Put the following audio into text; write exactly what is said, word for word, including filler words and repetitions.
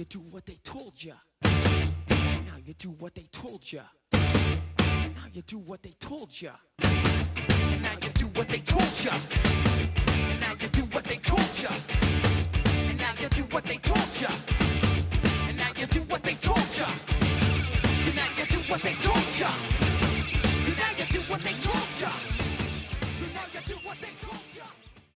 do what they told ya. And now you do what they told ya. And now you do what they told ya. And now you do what they told ya. And now you do what they told ya. And now you do what they told ya.